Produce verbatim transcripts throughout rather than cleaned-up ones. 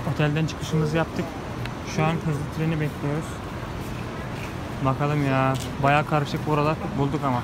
Otelden çıkışımızı yaptık. Şu an hızlı treni bekliyoruz. Bakalım ya. Bayağı karışık buralar. Bulduk ama.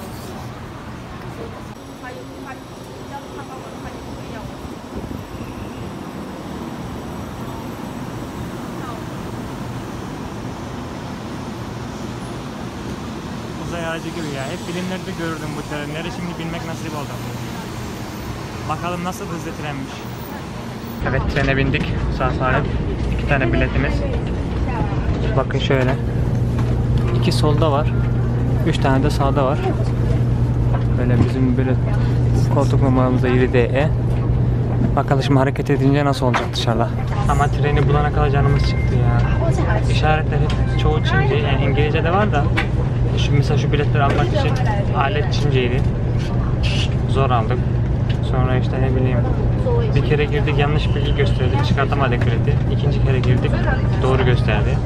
Uzay aracı gibi ya. Hep filmlerde görürdüm bu trenleri. Şimdi bilmek nasip oldu. Bakalım nasıl hızlı trenmiş. Evet, trene bindik. Sağ salim. İki tane biletimiz. Bakın şöyle. İki solda var. Üç tane de sağda var. Böyle bizim böyle koltuk numaramızda yedi D E. Bakalım şimdi hareket edince nasıl olacak dışarıda. Ama treni bulana kadar canımız çıktı ya. İşaretler hep çoğu Çince. Yani İngilizce de var da. Şu mesela şu biletleri almak için alet Çinceydi. Zor aldık. Sonra işte ne bileyim, bir kere girdik yanlış bilgi gösterdi, çıkartamadık bileti. İkinci kere girdik, doğru gösterdi.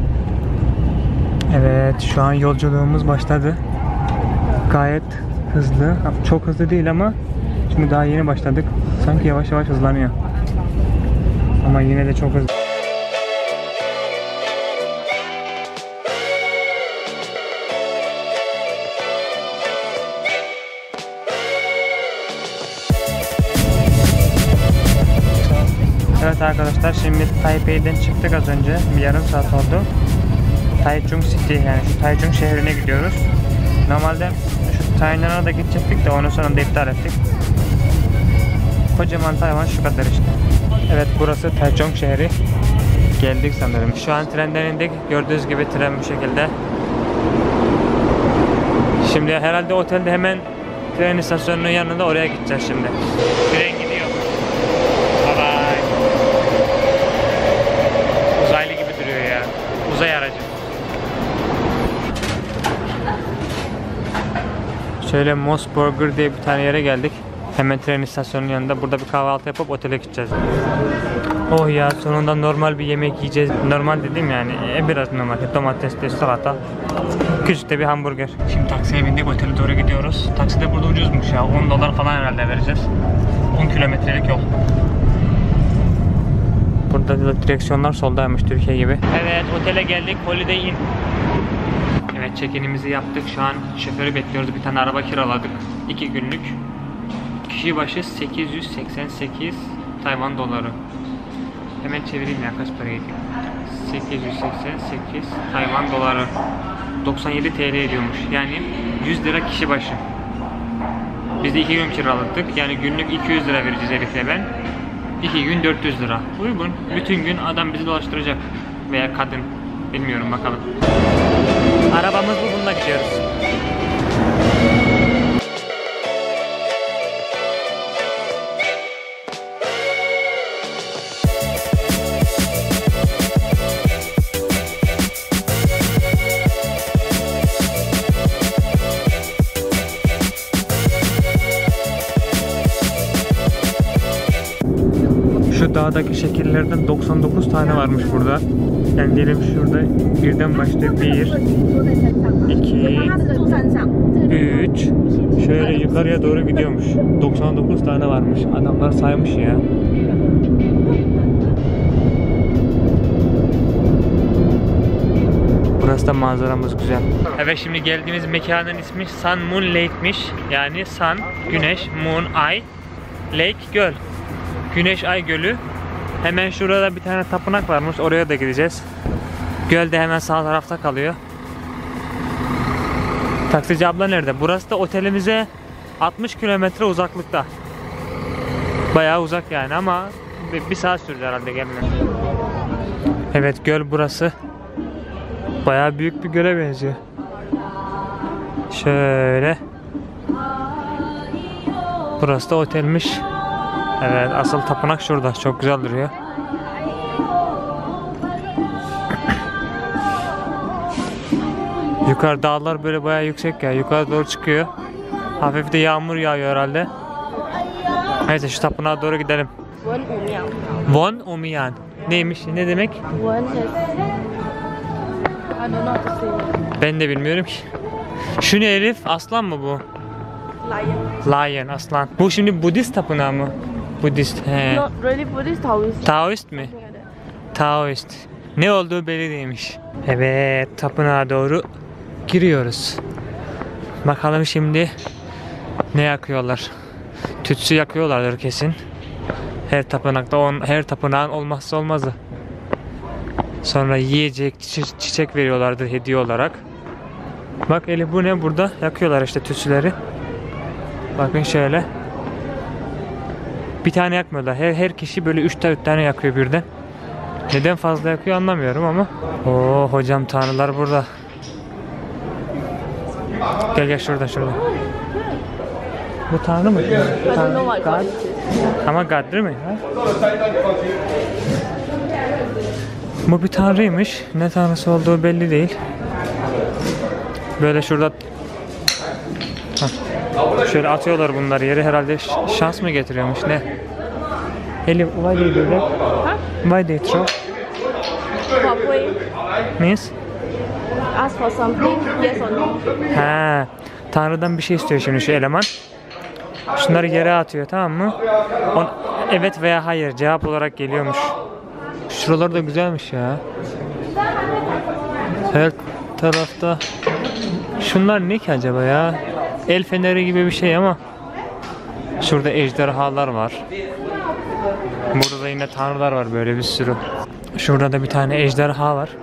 Evet, şu an yolculuğumuz başladı. Gayet hızlı, çok hızlı değil ama şimdi daha yeni başladık. Sanki yavaş yavaş hızlanıyor. Ama yine de çok hızlı. Evet arkadaşlar, şimdi Taipei'den çıktık az önce. Bir yarım saat oldu. Taichung City, yani şu Taichung şehrine gidiyoruz. Normalde şu Tainan'a da gidecektik de onu sonunda iptal ettik. Kocaman Tayvan şu kadar işte. Evet, burası Taichung şehri. Geldik sanırım. Şu an trenden indik. Gördüğünüz gibi tren bu şekilde. Şimdi herhalde otelde hemen tren istasyonunun yanında, oraya gideceğiz şimdi. Tren gidiyor. Bye bye. Uzaylı gibi duruyor ya. Uzay aracı. Şöyle Mosburger diye bir tane yere geldik. Hemen tren istasyonunun yanında. Burada bir kahvaltı yapıp otele gideceğiz. Oh ya, sonunda normal bir yemek yiyeceğiz. Normal dedim yani, e, biraz normal. Domatesli, salata. Küçük de bir hamburger. Şimdi taksiye bindik, otele doğru gidiyoruz. Taksi de burada ucuzmuş ya. on dolar falan herhalde vereceğiz. on kilometrelik yol. Burada da direksiyonlar soldaymış, Türkiye gibi. Evet, otele geldik. Holiday Inn. Evet, check-in'imizi yaptık. Şu an şoförü bekliyoruz. Bir tane araba kiraladık. iki günlük. Kişi başı sekiz yüz seksen sekiz Tayvan doları. Hemen çevireyim ya, kaç paraydı? sekiz yüz seksen sekiz Tayvan doları. doksan yedi T L ediyormuş. Yani yüz lira kişi başı. Biz de iki gün kiraladık. Yani günlük iki yüz lira vereceğiz Elif'le ben. iki gün dört yüz lira. Uygun. Bütün gün adam bizi dolaştıracak. Veya kadın. Bilmiyorum, bakalım. Arabamız bu, bununla gidiyoruz. Şu dağdaki şekillerden doksan dokuz tane varmış burada. Yani diyelim şurada birden başlıyor. bir, iki, üç. Şöyle yukarıya doğru gidiyormuş. doksan dokuz tane varmış. Adamlar saymış ya. Burası da manzaramız güzel. Evet, şimdi geldiğimiz mekanın ismi Sun Moon Lake'miş. Yani Sun, güneş, Moon, ay, Lake, göl. Güneş Ay Gölü. Hemen şurada bir tane tapınak varmış. Oraya da gideceğiz. Göl de hemen sağ tarafta kalıyor. Taksici abla nerede? Burası da otelimize altmış kilometre uzaklıkta. Bayağı uzak yani ama bir saat sürdü herhalde gelmeye. Evet, göl burası. Bayağı büyük bir göle benziyor. Şöyle. Burası da otelmiş. Evet, asıl tapınak şurada. Çok güzel duruyor. Yukarı dağlar böyle bayağı yüksek ya. Yukarı doğru çıkıyor. Hafif de yağmur yağıyor herhalde. Neyse, şu tapınağa doğru gidelim. Won Umiyan. Neymiş? Ne demek? Ben de bilmiyorum ki. Şu ne Elif? Aslan mı bu? Lion. Lion, aslan. Bu şimdi Budist tapınağı mı? Budist. He. Not really Buddhist, Taoist. Taoist mi? Taoist. Ne olduğu belli değilmiş. Evet, tapınağa doğru giriyoruz. Bakalım şimdi ne yakıyorlar. Tütsü yakıyorlardır kesin. Her tapınakta on, her tapınağın olmazsa olmazı. Sonra yiyecek, çi- çiçek veriyorlardır hediye olarak. Bak Eli, bu ne burada? Yakıyorlar işte tütsüleri. Bakın şöyle. Bir tane yakmıyorlar. Her her kişi böyle üç dört tane yakıyor birden. Neden fazla yakıyor anlamıyorum ama. Oo hocam, tanrılar burada. Gel gel şurada şurada. Bu tanrı mı? Tanrı. God. Ama God değil mi? Ha? Bu bir tanrıymış. Ne tanrısı olduğu belli değil. Böyle şurada Hah. Şöyle atıyorlar bunları yere, herhalde şans mı getiriyormuş ne? Eli, why they do that? Why they throw? For free. Means? Ask for something, yes or no. Ha, Tanrı'dan bir şey istiyor şimdi şu eleman. Şunları yere atıyor, tamam mı? On, evet veya hayır cevap olarak geliyormuş. Şuralar da güzelmiş ya. Her tarafta. Şunlar ne ki acaba ya? El feneri gibi bir şey ama. Şurada ejderhalar var. Burada da yine tanrılar var böyle bir sürü. Şurada da bir tane ejderha var.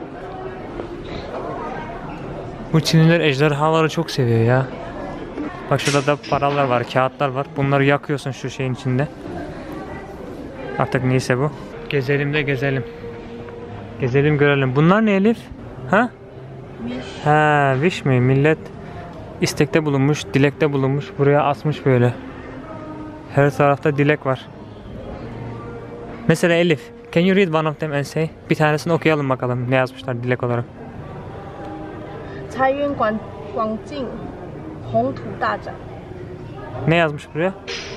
Bu Çinliler ejderhaları çok seviyor ya. Bak şurada da paralar var, kağıtlar var. Bunları yakıyorsun şu şeyin içinde. Artık neyse bu. Gezelim de gezelim. Gezelim görelim. Bunlar ne Elif? Ha? Wish. Ha, wish mi? Millet istekte bulunmuş, dilekte bulunmuş. Buraya asmış böyle. Her tarafta dilek var. Mesela Elif, can you read one of them and say? Bir tanesini okuyalım bakalım ne yazmışlar dilek olarak. Caiyuan Guang Guangjing Hongtu Dazhan. Ne yazmış buraya?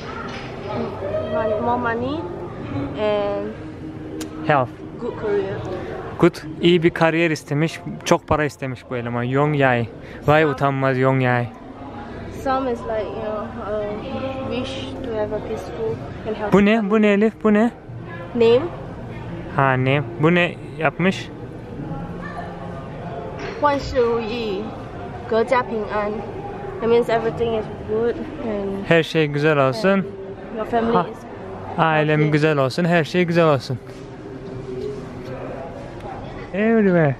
More money and Health. good career. Good, iyi bir kariyer istemiş, çok para istemiş bu eleman. Yong Yai. Vay utanmaz Yong Yai. Some is like, you know, uh, wish to have a peaceful and healthy. Bu ne? Bu ne Elif? Bu ne? Name? Ha ne? Bu ne yapmış? 万事如意，阖家平安. It means everything is good and Her şey güzel olsun. your family Ha. is. Ailem güzel olsun, her şey güzel olsun. Everywhere.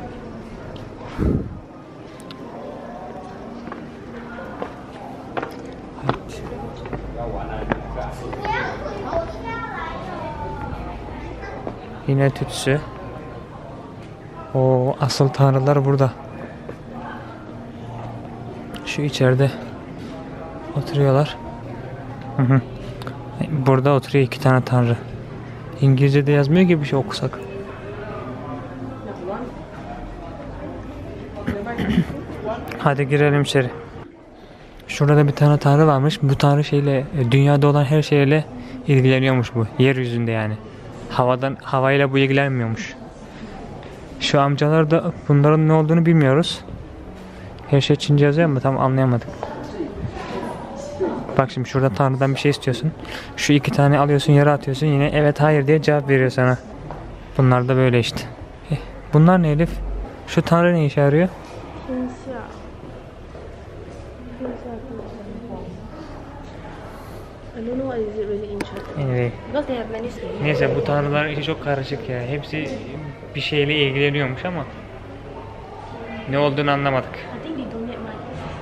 Yine tütsü. O asıl tanrılar burada. Şu içeride oturuyorlar. Hı hı. Burada oturuyor iki tane tanrı. İngilizce'de yazmıyor ki bir şey okusak. Hadi girelim içeri. Şurada da bir tane tanrı varmış. Bu tanrı şeyle, dünyada olan her şeyle ilgileniyormuş bu. Yeryüzünde yani. Havadan, havayla bu ilgilenmiyormuş. Şu amcalar da bunların ne olduğunu bilmiyoruz. Her şey Çince yazıyor ama tam anlayamadık. Bak şimdi şurada tanrıdan bir şey istiyorsun. Şu iki tane alıyorsun, yere atıyorsun. Yine evet hayır diye cevap veriyor sana. Bunlar da böyle işte. Eh, bunlar ne Elif? Şu tanrı ne işe yarıyor? I don't know what is it really interesting. Anyway. Because they have many stages. Neyse bu tanrıların işi çok karışık ya. Hepsi bir şeyle ilgileniyormuş ama ne olduğunu anlamadık. I think they donate money.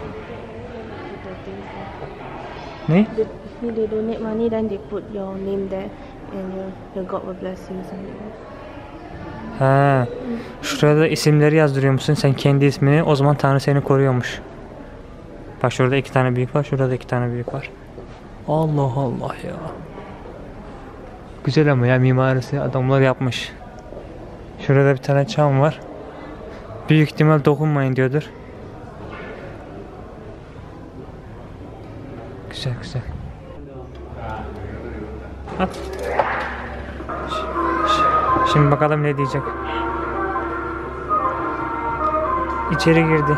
Ne? They, they donate money, then they put your name there, and your, your God will bless you. Something. Ha. Şurada da isimleri yazdırıyor musun? Sen kendi ismini, o zaman Tanrı seni koruyormuş. Bak şurada iki tane büyük var, şurada iki tane büyük var. Allah Allah ya. Güzel ama ya, mimarisi adamlar yapmış. Şurada bir tane çam var. Büyük ihtimal dokunmayın diyordur. Güzel güzel. At. Şimdi bakalım ne diyecek. İçeri girdi.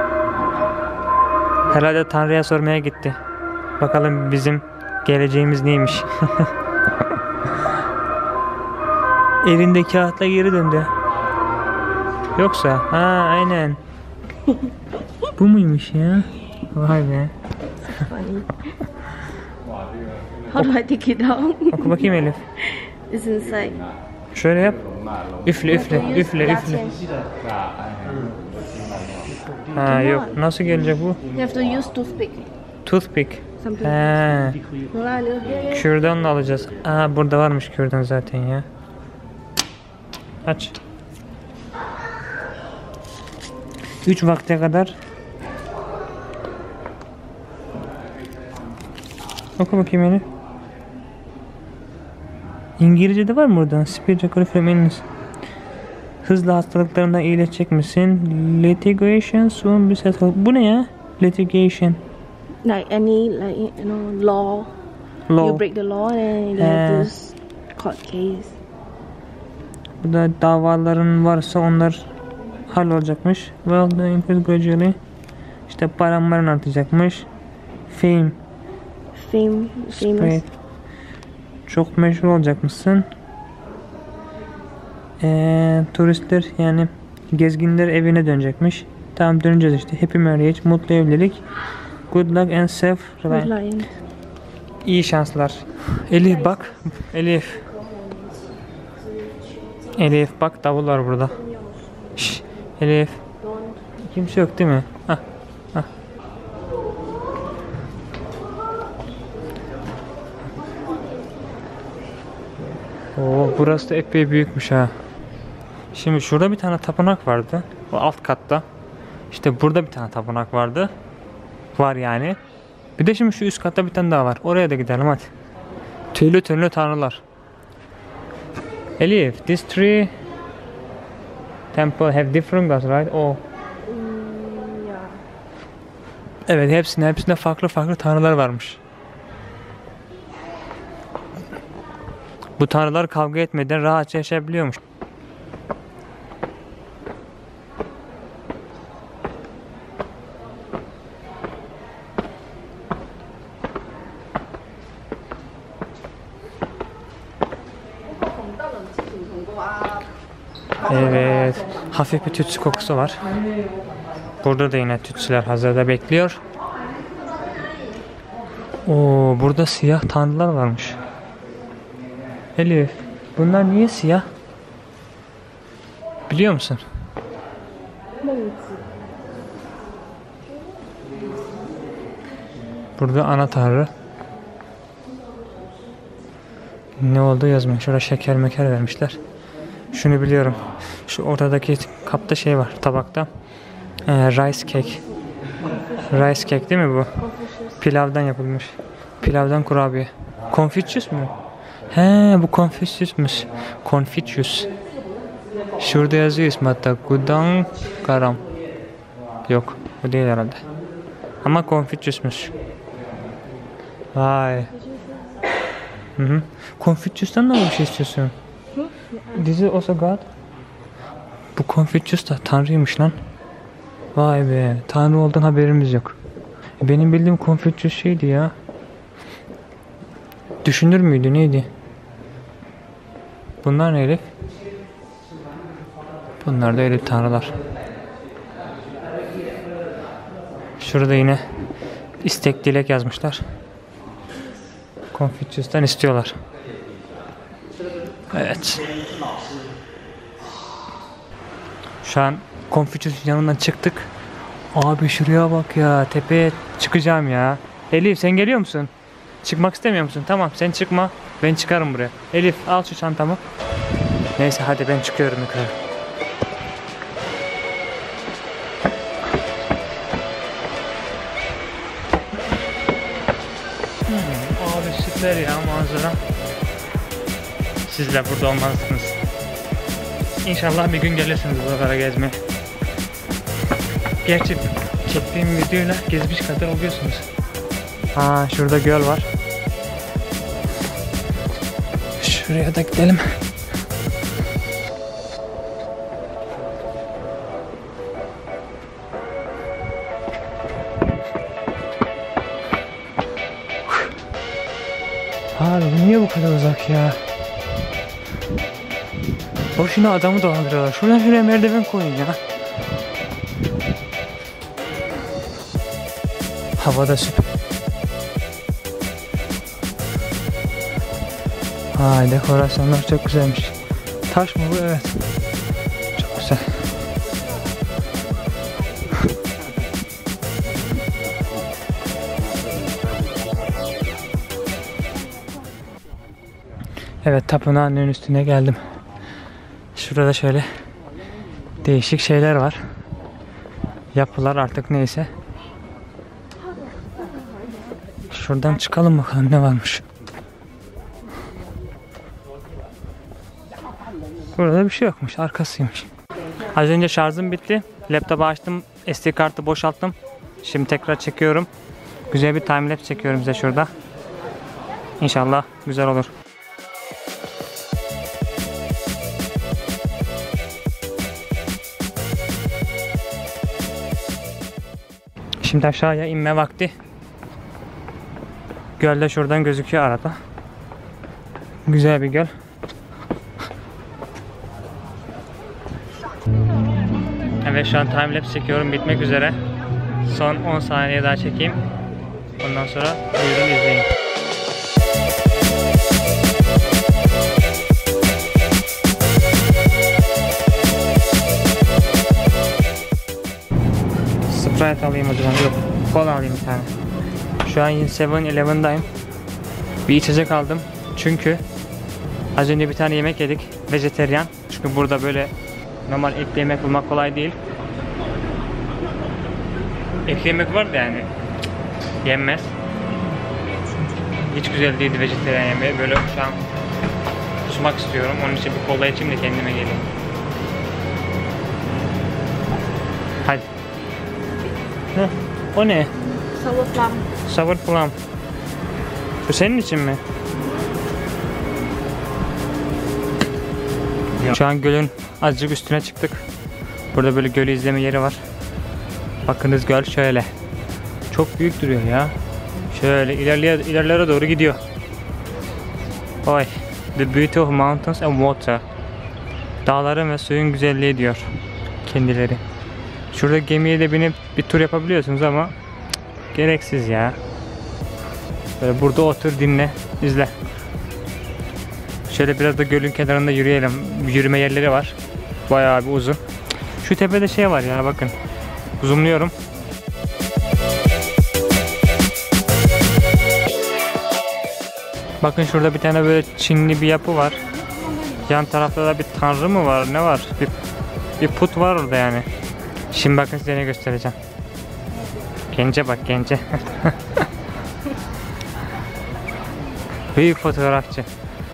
Herhalde Tanrı'ya sormaya gitti. Bakalım bizim geleceğimiz neymiş. Elinde kağıtla geri döndü. Yoksa ha aynen. Bu muymuş ya? Vay be. Funny. How do I take it down? Oku bakayım Elif. It's inside. Şöyle yap. Üfle üfle üfle üfle. Ha yok. Nasıl gelecek bu? You have to use toothpick. Toothpick. Something. He. No lah, little here. Kürdanla alacağız. Aa burada varmış kürdan zaten ya. Aç. üç vakte kadar. Oku bakayım Elif. İngilizce'de var mı buradan? Speed recovery from illness. Hızlı hastalıklarından iyileşecek misin? Litigation soon be settled. Bu ne ya? Litigation. Like any, like you know, law. Law. You break the law and you have He. this court case. Burada davaların varsa onlar hallolacakmış. Well, the increase gradually. İşte param maran artacakmış. Fame. Fame, famous. Spread. Çok meşhur olacakmışsın. Ee, turistler yani gezginler evine dönecekmiş. Tamam döneceğiz işte. Happy marriage, mutlu evlilik. Good luck and safe Good ride. line. İyi şanslar. Elif bak. Elif. Elif bak davul var burada. Şş, Elif. Kimse yok değil mi? Hah. Hah. Oo, burası da epey büyükmüş ha. Şimdi şurada bir tane tapınak vardı. O alt katta. İşte burada bir tane tapınak vardı. Var yani. Bir de şimdi şu üst katta bir tane daha var. Oraya da gidelim hadi. Tüylü tüylü tanrılar. Elif, this three temple have different gods, right? Oh. Mm, yeah. Evet, hepsinde hepsinde farklı farklı tanrılar varmış. Bu tanrılar kavga etmeden rahatça yaşayabiliyormuş. Evet, hafif bir tütsü kokusu var. Burada da yine tütsüler hazırda bekliyor. Oo, burada siyah tanrılar varmış. Elif, bunlar niye siyah? Biliyor musun? Burada ana tanrı. Ne oldu yazmıyor. Şurada şeker meker vermişler. Şunu biliyorum. Şu ortadaki kapta şey var tabakta. Ee, rice cake. Rice cake değil mi bu? Pilavdan yapılmış. Pilavdan kurabiye. Confucius mu? He, bu Confucius'muş. Confucius. Şurada yazıyor ismi hatta. Gudang Karam. Yok, bu değil herhalde. Ama Confucius'muş. Vay. Hı hı. Confucius'tan da bir şey istiyorsun. This is also God. Bu Confucius da tanrıymış lan. Vay be, tanrı olduğundan haberimiz yok. Benim bildiğim Confucius şeydi ya. Düşünür müydü, neydi? Bunlar ne Elif? Bunlar da öyle tanrılar. Şurada yine istek dilek yazmışlar. Confucius'tan istiyorlar. Evet. Şu an Confucius'un yanından çıktık. Abi şuraya bak ya, tepeye çıkacağım ya. Elif sen geliyor musun? Çıkmak istemiyor musun? Tamam sen çıkma, ben çıkarım buraya. Elif al şu çantamı. Neyse hadi ben çıkıyorum yukarı. Hmm, abi süper ya manzara. Sizler burada olmazsınız. İnşallah bir gün gelirsiniz buralara gezmeye. Gerçi çektiğim videoyla gezmiş kadar oluyorsunuz. Aa şurada göl var. Şuraya da gidelim. Abi niye bu kadar uzak ya? Boşuna adamı dolandırıyorlar. Şuradan şuraya merdiven koyun ya. Havada süper. Ay, dekorasyonlar çok güzelmiş. Taş mı bu? Evet. Çok güzel. Evet, tapınağın en üstüne geldim. Şurada şöyle değişik şeyler var. Yapılar artık neyse. Şuradan çıkalım bakalım ne varmış. Burada bir şey yokmuş, arkasıymış. Az önce şarjım bitti. Laptopu açtım, S D kartı boşalttım. Şimdi tekrar çekiyorum. Güzel bir timelapse çekiyorum size şurada. İnşallah güzel olur. Şimdi aşağıya inme vakti. Göl de şuradan gözüküyor arada. Güzel bir göl. Evet, şu an timelapse çekiyorum, bitmek üzere. Son on saniye daha çekeyim. Ondan sonra buyurun izleyin. Sprite alayım o zaman. Yok, kola alayım bir tane. Şu an yine seven eleven'dayım. Bir içecek aldım. Çünkü az önce bir tane yemek yedik. Vejeteryan. Çünkü burada böyle normal etli yemek bulmak kolay değil. Etli yemek var da yani yenmez. Hiç güzel değildi vejeteryan yemeği. Böyle şu an kusmak istiyorum. Onun için bir kola içeyim de kendime geleyim. Hadi. Heh, o ne? Sour plum. Sour plum. Bu senin için mi? Şu an gölün azıcık üstüne çıktık. Burada böyle gölü izleme yeri var. Bakınız göl şöyle. Çok büyük duruyor ya. Şöyle ilerleye, ilerlere doğru gidiyor. Oy. The beauty of mountains and water. Dağların ve suyun güzelliği diyor kendileri. Şurada gemiye de binip bir tur yapabiliyorsunuz ama cık, gereksiz ya. Böyle burada otur, dinle, izle. Şöyle biraz da gölün kenarında yürüyelim. Yürüme yerleri var. Bayağı bir uzun. Şu tepede şey var ya, bakın. Zoomluyorum. Bakın şurada bir tane böyle Çinli bir yapı var. Yan tarafta da bir tanrı mı var, ne var? Bir, bir put var orada yani. Şimdi bakın size ne göstereceğim. Gence bak, gence. Büyük fotoğrafçı.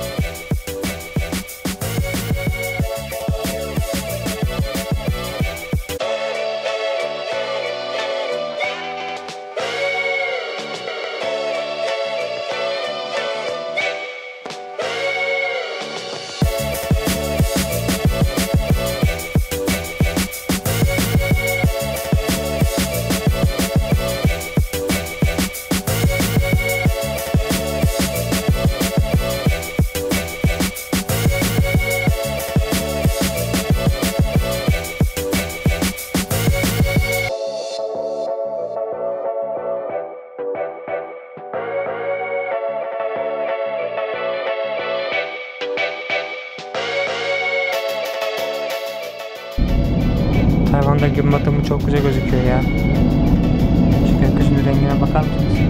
Tayvan'da gün batımı çok güzel gözüküyor ya. Şu gökyüzünün rengine bakar mısınız?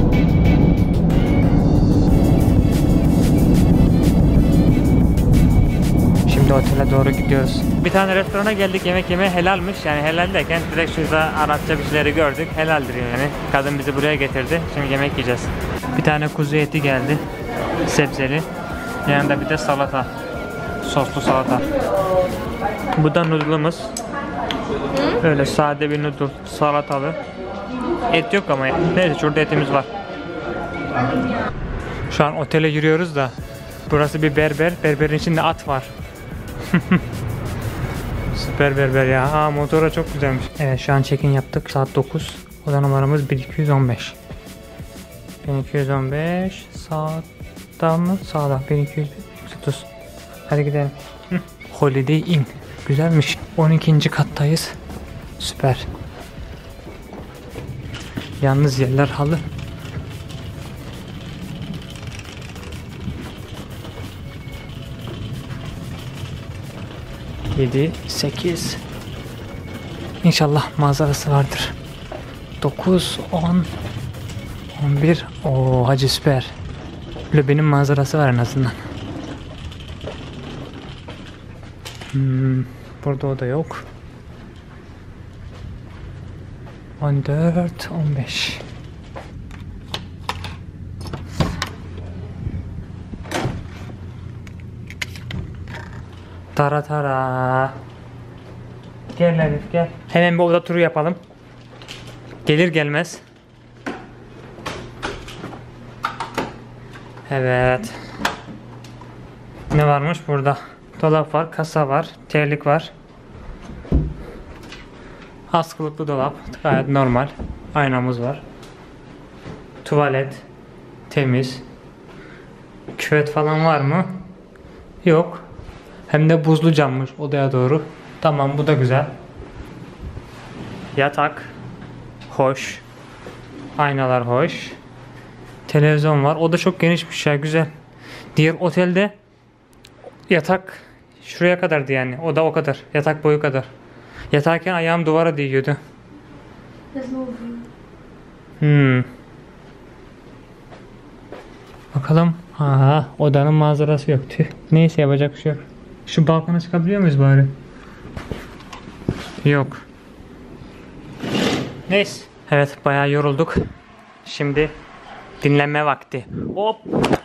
Şimdi otele doğru gidiyoruz. Bir tane restorana geldik yemek yemeye, helalmiş. Yani helal derken direkt şurada Arapça bir şeyleri gördük. Helaldir yani. Kadın bizi buraya getirdi. Şimdi yemek yiyeceğiz. Bir tane kuzu eti geldi. Sebzeli. Yanında bir de salata. Soslu salata. Bu da noodle'ımız. Öyle sade bir noodle, salatalı. Et yok ama neyse, şurada etimiz var. Şu an otele yürüyoruz da burası bir berber. Berberin içinde at var. Süper berber ya. Aa, motora çok güzelmiş. Evet, şu an check-in yaptık. Saat dokuz. Oda numaramız bin iki yüz on beş. bin iki yüz on beş. Sağda mı? Sağda. bin iki yüz otuz. Hadi gidelim. Holiday Inn. Güzelmiş. on ikinci kattayız. Süper. Yalnız yerler halı. yedi, sekiz. İnşallah manzarası vardır. dokuz, on, on bir. Oo hacı süper. Löbenin manzarası var en azından. Hmm, burada o da yok. on dört, on beş. Tara tara. Gel Elif gel. Hemen bir oda turu yapalım. Gelir gelmez. Evet. Ne varmış burada? Dolap var, kasa var, terlik var. Askılıklı dolap. Gayet normal. Aynamız var. Tuvalet. Temiz. Küvet falan var mı? Yok. Hem de buzlu cammış odaya doğru. Tamam, bu da güzel. Yatak. Hoş. Aynalar hoş. Televizyon var. O da çok genişmiş ya, güzel. Diğer otelde yatak şuraya kadardı yani. O da o kadar. Yatak boyu kadar. Yatarken ayağım duvara değiyordu. Hmm. Bakalım. Aha, odanın manzarası yok. Tüh. Neyse, yapacak bir şey yok. Şu balkona çıkabiliyor muyuz bari? Yok. Neyse. Evet, bayağı yorulduk. Şimdi dinlenme vakti. Hop.